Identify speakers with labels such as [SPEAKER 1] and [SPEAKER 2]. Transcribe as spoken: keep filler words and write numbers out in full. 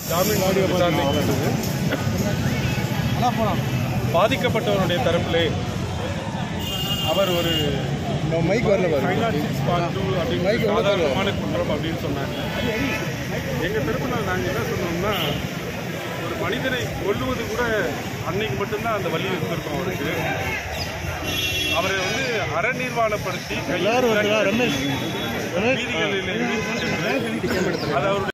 [SPEAKER 1] ஜாமீன் விசாரணைக்கு வந்தது. பாதிக்கப்பட்டவருடைய தரப்பிலே அவர் ஒரு சாதாரணமான குற்றம் அப்படின்னு சொன்னாங்க. எங்கள் தரப்பில் நாங்கள் என்ன சொன்னோம்னா, ஒரு மனிதனை கொல்லுவது கூட அன்னைக்கு மட்டும்தான் அந்த வழி வச்சிருக்கோம். அவருக்கு அவரை வந்து அறநிர்வாணப்படுத்தி வீதிகளில் அது அவருடைய